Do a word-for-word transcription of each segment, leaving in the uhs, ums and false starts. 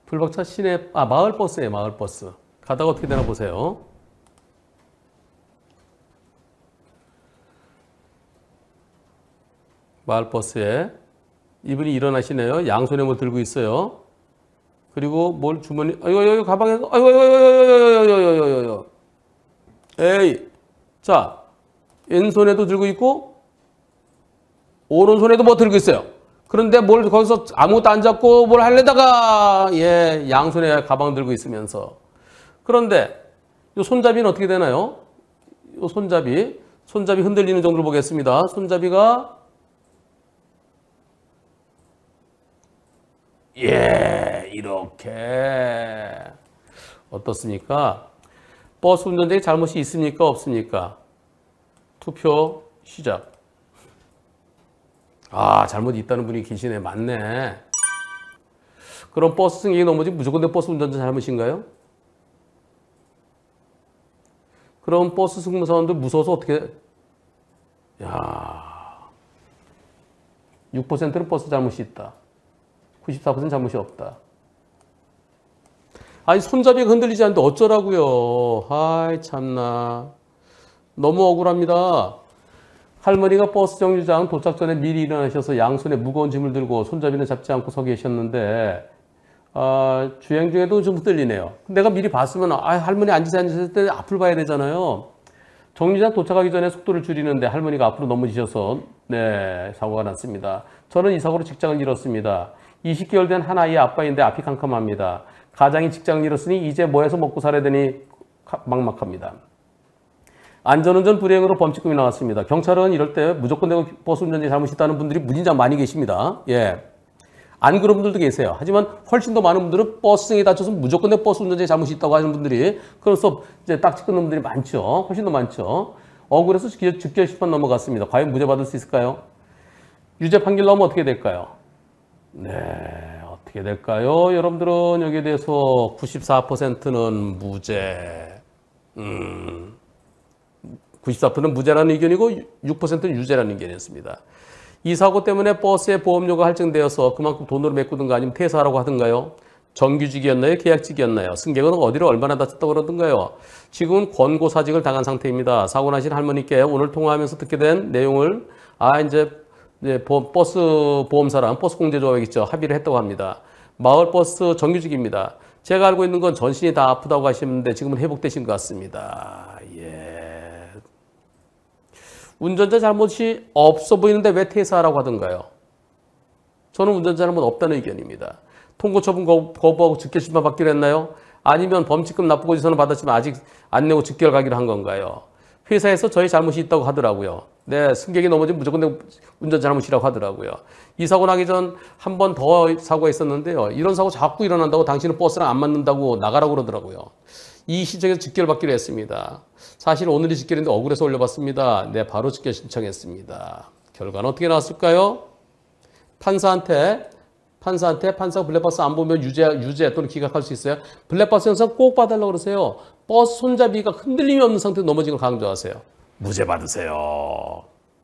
불박차 시내, 아, 마을버스예요, 마을버스. 가다가 어떻게 되나 보세요. 마을버스에 이분이 일어나시네요. 양손에 뭘 들고 있어요. 그리고 뭘 주머니, 아이고, 아이고, 가방에, 아이고, 아이고, 아이고, 아이고, 아이고, 아이고, 에이. 자, 왼손에도 들고 있고, 오른손에도 뭐 들고 있어요. 그런데 뭘 거기서 아무것도 안 잡고 뭘 하려다가, 예, 양손에 가방 들고 있으면서. 그런데, 이 손잡이는 어떻게 되나요? 이 손잡이, 손잡이 흔들리는 정도로 보겠습니다. 손잡이가, 예, 이렇게. 어떻습니까? 버스 운전자의 잘못이 있습니까? 없습니까? 투표 시작. 아, 잘못이 있다는 분이 계시네. 맞네. 그럼 버스 승객이 넘어지면 무조건 내 버스 운전자 잘못인가요? 그럼 버스 승무사원들 무서워서 어떻게, 야, 육 퍼센트는 버스 잘못이 있다. 구십사 퍼센트 잘못이 없다. 아니, 손잡이가 흔들리지 않는데 어쩌라고요. 아이, 참나. 너무 억울합니다. 할머니가 버스 정류장 도착 전에 미리 일어나셔서 양손에 무거운 짐을 들고 손잡이는 잡지 않고 서 계셨는데, 아, 주행 중에도 좀 흔들리네요. 내가 미리 봤으면, 아, 할머니 앉으세요, 앉으실 때 앞을 봐야 되잖아요. 정류장 도착하기 전에 속도를 줄이는데 할머니가 앞으로 넘어지셔서, 네, 사고가 났습니다. 저는 이 사고로 직장을 잃었습니다. 이십 개월 된 한 아이의 아빠인데 앞이 캄캄합니다. 가장이 직장을 잃었으니 이제 뭐 해서 먹고 살아야 되니 막막합니다. 안전운전 불이행으로 범칙금이 나왔습니다. 경찰은 이럴 때 무조건 내가 버스 운전자의 잘못이 있다는 분들이 무진장 많이 계십니다. 예. 안 그런 분들도 계세요. 하지만 훨씬 더 많은 분들은 버스승이 다쳐서 무조건 내 버스 운전자의 잘못이 있다고 하는 분들이, 그래서 이제 딱지 끊는 분들이 많죠. 훨씬 더 많죠. 억울해서 즉결 심판 넘어갔습니다. 과연 무죄 받을 수 있을까요? 유죄 판결 나오면 어떻게 될까요? 네, 어떻게 될까요? 여러분들은 여기에 대해서 구십사 퍼센트는 무죄, 음, 구십사 퍼센트는 무죄라는 의견이고 육 퍼센트는 유죄라는 의견이었습니다. 이 사고 때문에 버스의 보험료가 할증되어서 그만큼 돈으로 메꾸든가 아니면 퇴사하라고 하든가요? 정규직이었나요? 계약직이었나요? 승객은 어디로 얼마나 다쳤다고 그러던가요? 지금은 권고사직을 당한 상태입니다. 사고 나신 할머니께 오늘 통화하면서 듣게 된 내용을, 아, 이제 네, 버스 보험사랑 버스 공제조합이겠죠. 합의를 했다고 합니다. 마을버스 정규직입니다. 제가 알고 있는 건 전신이 다 아프다고 하시는데 지금은 회복되신 것 같습니다. 예. 운전자 잘못이 없어 보이는데 왜 퇴사하라고 하던가요? 저는 운전자 잘못 없다는 의견입니다. 통고처분 거부하고 즉결 심판 받기로 했나요? 아니면 범칙금 납부고지서는 받았지만 아직 안 내고 즉결 가기로 한 건가요? 회사에서 저희 잘못이 있다고 하더라고요. 네, 승객이 넘어지면 무조건 운전자 잘못이라고 하더라고요. 이 사고 나기 전 한 번 더 사고가 있었는데요. 이런 사고 자꾸 일어난다고 당신은 버스랑 안 맞는다고 나가라고 그러더라고요. 이 시점에서 직결 받기로 했습니다. 사실 오늘이 직결인데 억울해서 올려봤습니다. 네, 바로 직결 신청했습니다. 결과는 어떻게 나왔을까요? 판사한테 판사한테 판사가 블랙박스 안 보면 유죄, 유죄 또는 기각할 수 있어요. 블랙박스 영상 꼭 봐달라고 그러세요. 버스 손잡이가 흔들림이 없는 상태로 넘어진 걸 강조하세요. 무죄 받으세요.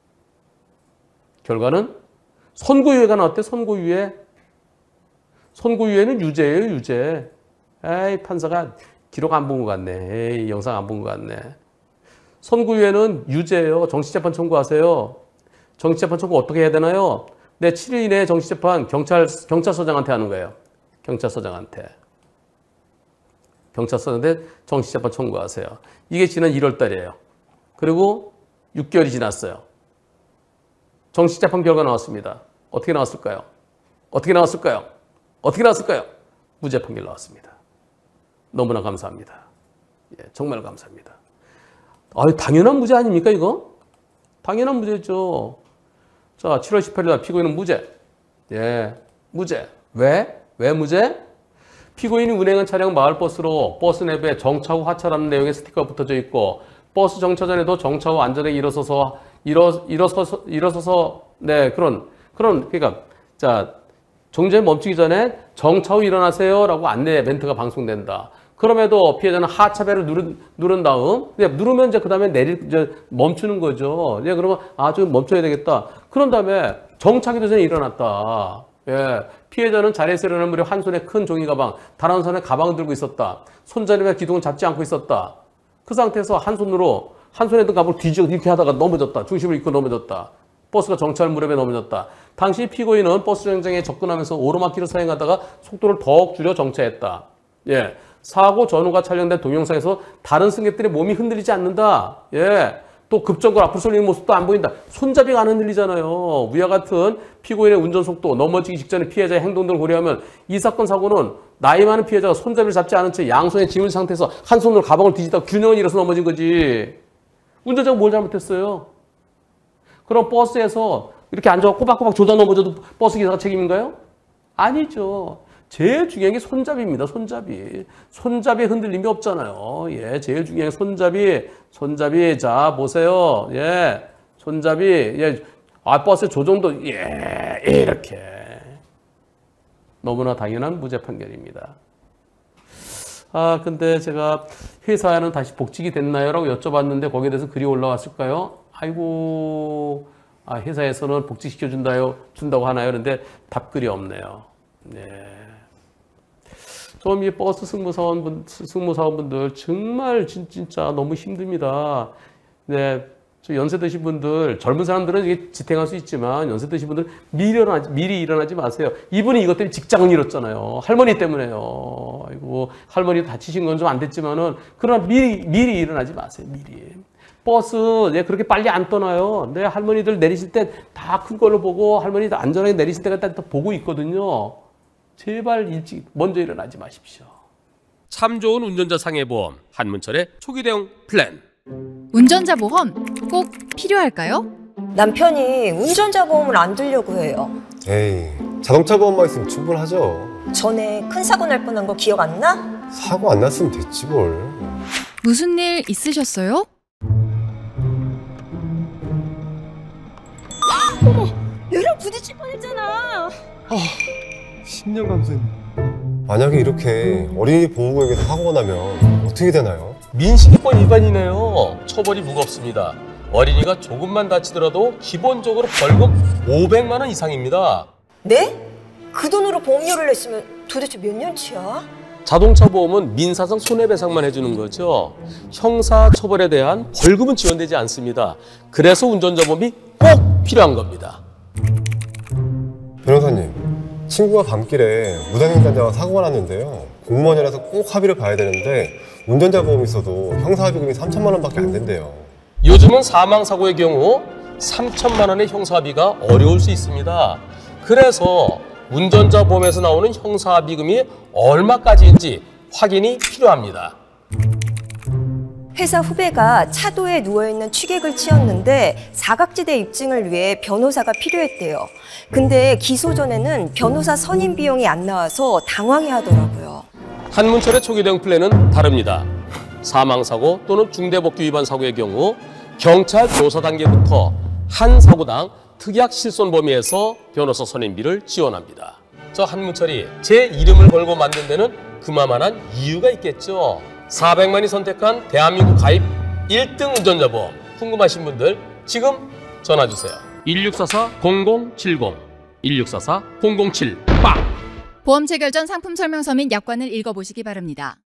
결과는 선고유예가 나왔대. 선고유예. 선고유예는 유죄예요. 유죄. 에이, 판사가 기록 안 본 것 같네. 에이, 영상 안 본 것 같네. 선고유예는 유죄예요. 정치재판 청구하세요. 정치재판 청구 어떻게 해야 되나요? 네, 칠 일 이내에 정치재판 경찰, 경찰서장한테 하는 거예요. 경찰서장한테. 경찰서장한테 정치재판 청구하세요. 이게 지난 일월 달이에요. 그리고 육 개월이 지났어요. 정치재판 결과 나왔습니다. 어떻게 나왔을까요? 어떻게 나왔을까요? 어떻게 나왔을까요? 무죄 판결 나왔습니다. 너무나 감사합니다. 예, 정말 감사합니다. 아유, 당연한 무죄 아닙니까, 이거? 당연한 무죄죠. 자, 칠월 십팔일 날 피고인은 무죄. 예, 무죄. 왜? 왜 무죄? 피고인이 운행한 차량 마을버스로 버스 내부에 정차 후 하차라는 내용의 스티커가 붙어져 있고, 버스 정차 전에도 정차 후 안전하게 일어서서, 일어, 일어서서, 일어서서, 네, 그런, 그런, 그러니까, 자, 정류장에 멈추기 전에 정차 후 일어나세요 라고 안내 멘트가 방송된다. 그럼에도 피해자는 하차벨을 누른, 누른 다음, 네, 누르면 이제 그 다음에 내릴, 이제 멈추는 거죠. 네, 그러면, 아, 좀 멈춰야 되겠다. 그런 다음에 정차기도 전에 일어났다. 예, 피해자는 자리에서 일어난 무렵 한 손에 큰 종이 가방, 다른 손에 가방을 들고 있었다. 손잡이와 기둥을 잡지 않고 있었다. 그 상태에서 한 손으로 한 손에 든 가방을 뒤지고 이렇게 하다가 넘어졌다. 중심을 잃고 넘어졌다. 버스가 정찰 무렵에 넘어졌다. 당시 피고인은 버스 정류장에 접근하면서 오르막길을 사용하다가 속도를 더욱 줄여 정차했다. 예, 사고 전후가 촬영된 동영상에서 다른 승객들의 몸이 흔들리지 않는다. 예, 또 급정거를 앞으로 쏠리는 모습도 안 보인다. 손잡이가 안 흔들리잖아요. 위와 같은 피고인의 운전 속도, 넘어지기 직전의 피해자의 행동 등을 고려하면 이 사건 사고는 나이 많은 피해자가 손잡이를 잡지 않은 채 양손에 짐을 상태에서 한 손으로 가방을 뒤지다가 균형을 잃어서 넘어진 거지. 운전자가 뭘 잘못했어요? 그럼 버스에서 이렇게 앉아서 꼬박꼬박 조다 넘어져도 버스 기사가 책임인가요? 아니죠. 제일 중요한 게 손잡이입니다. 손잡이. 손잡이에 흔들림이 없잖아요. 예, 제일 중요한 게 손잡이. 손잡이. 자, 보세요. 예, 손잡이. 예, 아, 버스 조정도, 예, 이렇게. 너무나 당연한 무죄 판결입니다. 아, 근데 제가 회사는 다시 복직이 됐나요? 라고 여쭤봤는데 거기에 대해서 글이 올라왔을까요? 아이고, 아, 회사에서는 복직시켜준다요, 준다고 하나요? 그런데 답글이 없네요. 네. 좀 이 버스 승무사원분, 승무사원분들 정말 진, 진짜 너무 힘듭니다. 네. 저 연세 드신 분들, 젊은 사람들은 이게 지탱할 수 있지만 연세 드신 분들 미리 일어나지, 미리 일어나지 마세요. 이분이 이것 때문에 직장을 잃었잖아요. 할머니 때문에요. 아이고, 할머니 다치신 건 좀 안 됐지만은, 그러나 미리, 미리 일어나지 마세요. 미리. 버스, 예, 그렇게 빨리 안 떠나요. 네, 할머니들 내리실 때 다 큰 걸로 보고, 할머니들 안전하게 내리실 때가 딱 보고 있거든요. 제발 일찍, 먼저 일어나지 마십시오. 참 좋은 운전자 상해보험, 한문철의 초기 대응 플랜. 운전자 보험 꼭 필요할까요? 남편이 운전자 보험을 안 들려고 해요. 에이, 자동차 보험만 있으면 충분하죠. 전에 큰 사고 날 뻔한 거 기억 안 나? 사고 안 났으면 됐지 뭘. 무슨 일 있으셨어요? 어머, 얘랑 부딪힐 뻔했잖아. 아, 십 년 감수님. 만약에 이렇게 어린이 보호구역에서 사고가 나면 어떻게 되나요? 민식이권 위반이네요. 처벌이 무겁습니다. 어린이가 조금만 다치더라도 기본적으로 벌금 오백만 원 이상입니다. 네? 그 돈으로 보험료를 냈으면 도대체 몇 년치야? 자동차 보험은 민사상 손해배상만 해주는 거죠. 형사 처벌에 대한 벌금은 지원되지 않습니다. 그래서 운전자 보험이 꼭 필요한 겁니다. 변호사님, 친구가 밤길에 무단횡단자와 사고가 났는데요. 공무원이라서 꼭 합의를 봐야 되는데 운전자 보험이 있어도 형사합의금이 삼천만 원밖에 안 된대요. 요즘은 사망사고의 경우 삼천만 원의 형사합의가 어려울 수 있습니다. 그래서 운전자 보험에서 나오는 형사합의금이 얼마까지인지 확인이 필요합니다. 회사 후배가 차도에 누워있는 취객을 치었는데 사각지대 입증을 위해 변호사가 필요했대요. 근데 기소 전에는 변호사 선임 비용이 안 나와서 당황해하더라고요. 한문철의 초기 대응 플랜은 다릅니다. 사망사고 또는 중대법규 위반 사고의 경우 경찰 조사 단계부터 한 사고당 특약 실손 범위에서 변호사 선임비를 지원합니다. 저 한문철이 제 이름을 걸고 만든 데는 그만한 이유가 있겠죠. 사백만이 선택한 대한민국 가입 일 등 운전자 보험 궁금하신 분들 지금 전화주세요. 일육사사 공공칠공 일육사사 공공칠 빡. 보험 체결 전 상품 설명서 및 약관을 읽어보시기 바랍니다.